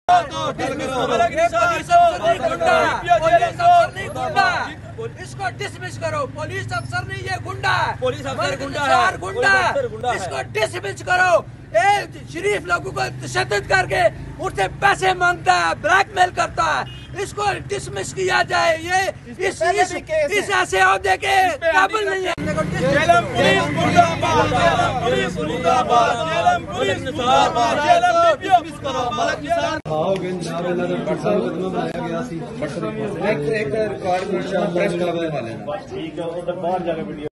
اس کو ڈسمس کرو. پولیس افسر نہیں، یہ گنڈا ہے. پولیس افسر گنڈا ہے. اس کو ڈسمس کرو. شریف لوگوں کو تشدد کر کے ان سے پیسے مانگتا ہے، بلیک میل کرتا ہے. اس کو ڈسمس کیا جائے. یہ اس ایسے عہدے کے قابل نہیں ہے.